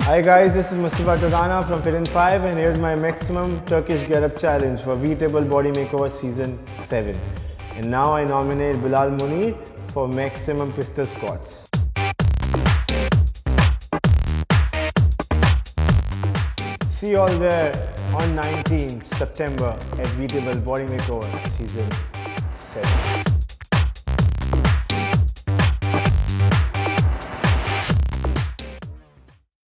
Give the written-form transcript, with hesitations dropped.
Hi guys, this is Mustafa TOtana from Fit in 5 and here's my maximum Turkish Get-up challenge for Wheatable Body Makeover Season 7. And now I nominate Bilal Munir for maximum pistol squats. See you all there on 19th September at Wheatable Body Makeover Season 7.